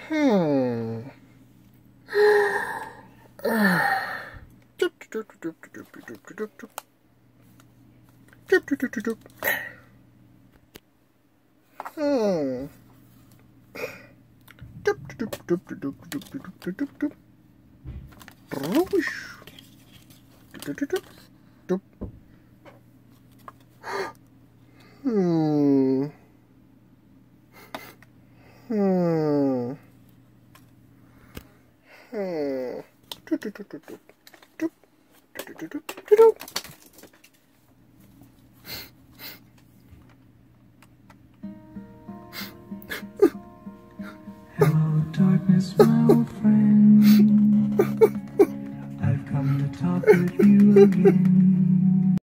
Hmm. Hello, darkness, my old friend. I've come to talk with you again.